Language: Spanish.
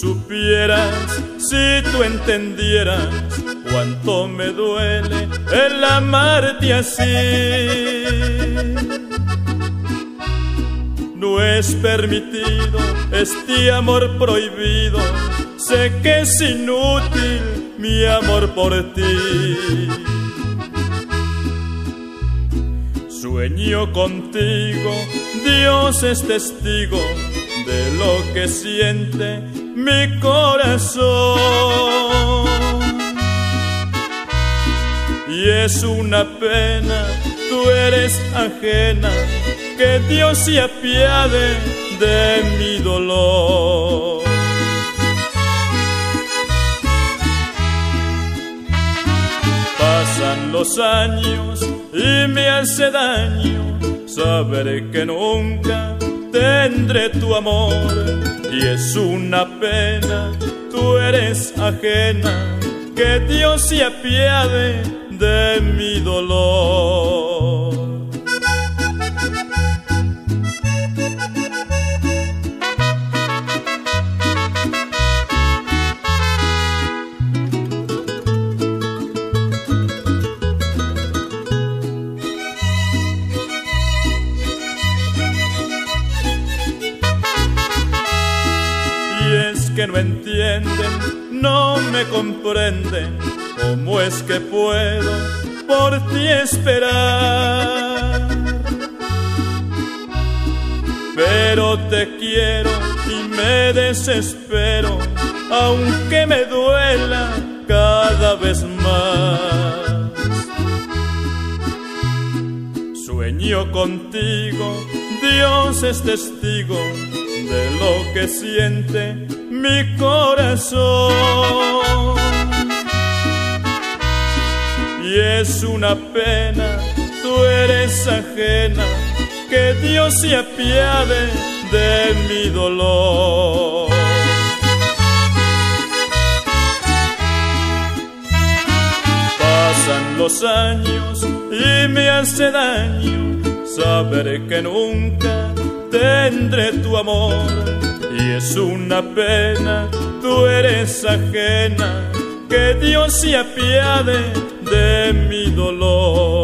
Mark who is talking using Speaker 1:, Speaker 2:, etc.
Speaker 1: supieras, si tú entendieras cuánto me duele el amarte así. No es permitido este amor prohibido, sé que es inútil mi amor por ti. Sueño contigo, Dios es testigo de lo que siente mi corazón. Y es una pena, tú eres ajena, que Dios se apiade de mi dolor. Pasan los años y me hace daño saber que nunca tendré tu amor. Y es una pena, tú eres ajena, que Dios se apiade de mi dolor. Que no entienden, no me comprenden, ¿cómo es que puedo por ti esperar? Pero te quiero y me desespero, aunque me duela cada vez más. Sueño contigo, Dios es testigo de lo que siente mi corazón. Y es una pena, tú eres ajena, que Dios se apiade de mi dolor. Pasan los años y me hace daño saber que nunca tendré tu amor. Y es una pena, tú eres ajena, que Dios se apiade de mi dolor.